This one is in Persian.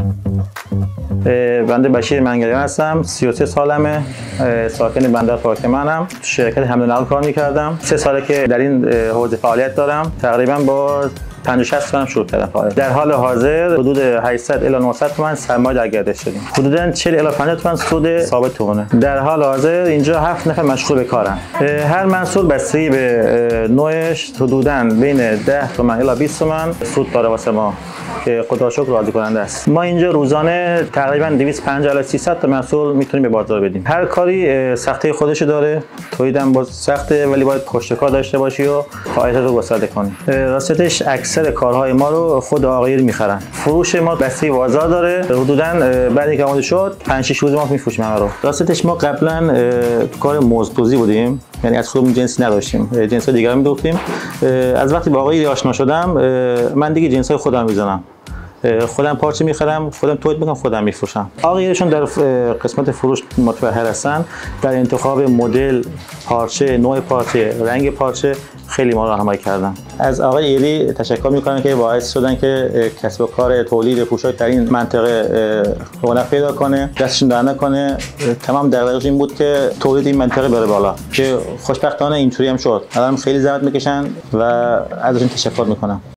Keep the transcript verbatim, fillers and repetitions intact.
بنده بشیر منگلیان هستم، سی و سه سالمه، ساکن بندر پاکمنم. تو شرکت حمل و نقل کار میکردم. سه ساله که در این حوزه فعالیت دارم. تقریبا با پنجاه شصت تومن شروع کردم فعالیت. در حال حاضر حدود هشتصد الی نهصد تومن سرمایه در گردش شدیم. حدوداً چهل الی پنجاه تومن سود ثابت تومنه. در حال حاضر اینجا هفت نفر مشغول به کارن. هر محصول بستگی به نوعش حدوداً بین ده تومن الی بیست تومن سود داره واسه ما که خدا شکر راضی کننده است. ما اینجا روزانه تقریبا دویست و پنجاه الی سیصد تا محصول میتونیم به بازار بدیم. هر کاری سختی خودش داره. تولیدم باز سخته ولی باید پشت کار داشته باشی و فعالیت رو گسترده کنی. راستش اکثر کارهای ما رو خود آقایون میخرن. فروش ما بستگی بازار داره. حدودا بعد اینکه آماده شد پنج شش روز ما میفروشیم همه رو. راستش ما قبلا کار مزدوزی بودیم. یعنی از خودمون جنسی نداشتیم. جنس دیگه رو می‌دوختیم. از وقتی با آقای آشنا شدم من دیگه جنسای خودم میزنم. خودم پارچه میخرم، خودم تولید میکنم، خودم میفروشم. آقایشون در قسمت فروش متفحر هستن. در انتخاب مدل، پارچه، نوع پارچه، رنگ پارچه خیلی ما راهنمایی کردن. از آقای ایری تشکر میکنم که باعث شدن که کسب و کار تولید پوشاک در این منطقه رونق پیدا کنه، دستشون در نکنه. تمام دغدغه‌اش این بود که تولید این منطقه بره بالا که خوشبختانه اینطوری هم شد. الان خیلی زحمت میکشن و ازشون تشکر میکنم.